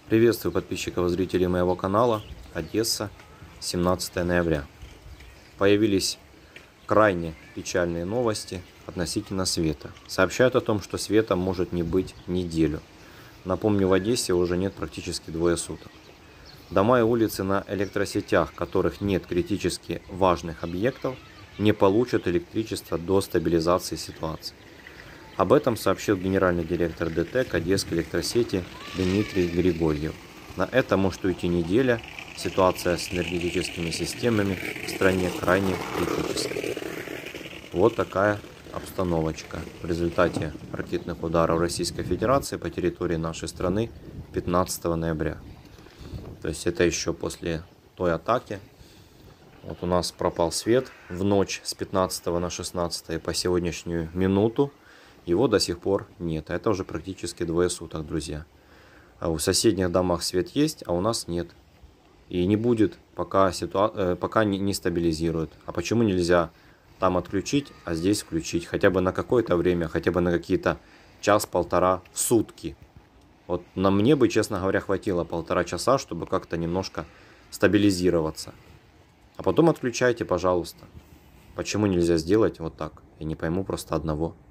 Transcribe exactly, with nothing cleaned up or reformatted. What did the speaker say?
Приветствую подписчиков и зрителей моего канала. Одесса, семнадцатое ноября. Появились крайне печальные новости относительно света. Сообщают о том, что света может не быть неделю. Напомню, в Одессе уже нет практически двое суток. Дома и улицы на электросетях, которых нет критически важных объектов, не получат электричество до стабилизации ситуации. Об этом сообщил генеральный директор ДТЭК Одесской электросети Дмитрий Григорьев. На это может уйти неделя. Ситуация с энергетическими системами в стране крайне критическая. Вот такая обстановочка в результате ракетных ударов Российской Федерации по территории нашей страны пятнадцатого ноября. То есть это еще после той атаки. Вот у нас пропал свет в ночь с пятнадцатого на шестнадцатое по сегодняшнюю минуту. Его до сих пор нет. Это уже практически двое суток, друзья. А в соседних домах свет есть, а у нас нет. И не будет, пока, ситуа... пока не, не стабилизируют. А почему нельзя там отключить, а здесь включить? Хотя бы на какое-то время, хотя бы на какие-то час-полтора в сутки. Вот на мне бы, честно говоря, хватило полтора часа, чтобы как-то немножко стабилизироваться. А потом отключайте, пожалуйста. Почему нельзя сделать вот так? Я не пойму просто одного.